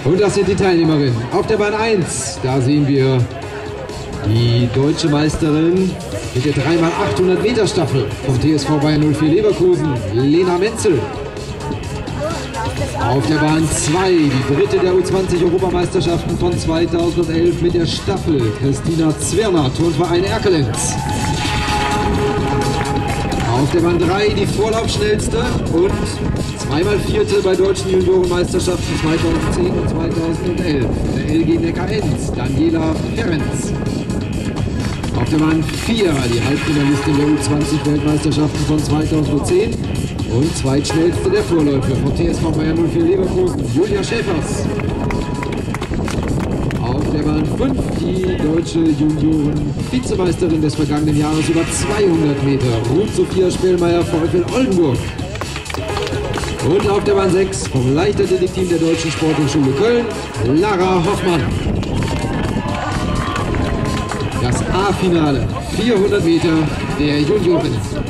Und das sind die Teilnehmerinnen. Auf der Bahn 1, da sehen wir die deutsche Meisterin mit der 3x800 Meter Staffel vom TSV Bayer 04 Leverkusen, Lena Menzel. Auf der Bahn 2, die dritte der U20-Europameisterschaften von 2011 mit der Staffel, Christina Zwirner, Turnverein Erkelenz. Auf der Bahn 3 die Vorlaufschnellste und zweimal Vierte bei deutschen Juniorenmeisterschaften 2010 und 2011. Der LG Neckar-Enz, Daniela Ferenc. Auf der Bahn 4 die Halbfinalistin der U20-Weltmeisterschaften von 2010 und zweitschnellste der Vorläufer von TSV Bayer 04 Leverkusen, Julia Schäfers. Auf der Bahn 5 die deutsche Junioren-Vizemeisterin des vergangenen Jahres über 200 Meter, Ruth Sophia Spellmeier, VfL Oldenburg. Und auf der Bahn 6 vom Leichtathletikteam der Deutschen Sporthochschule Köln, Lara Hoffmann. Das A-Finale, 400 Meter der Junioren.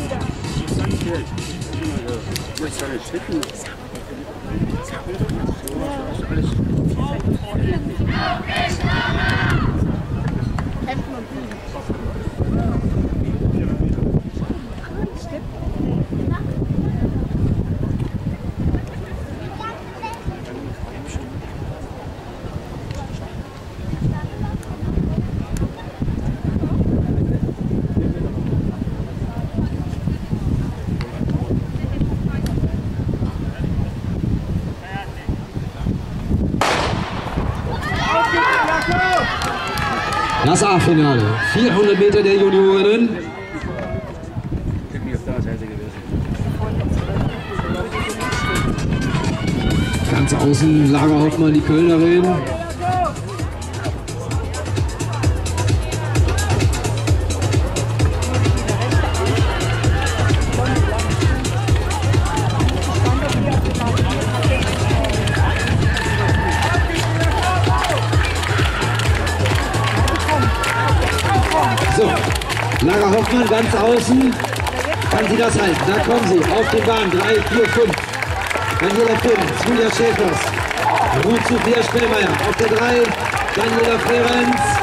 Das A-Finale, 400 Meter der Juniorinnen. Ganz außen Lara Hoffmann, die Kölnerin. So, Lara Hoffmann ganz außen. Kann sie das halten? Da kommen sie auf die Bahn. 3, 4, 5. Daniela Ferenc, Julia Schäfers, Ruth Sophia Spellmeier. Auf der 3, Daniela Ferenc.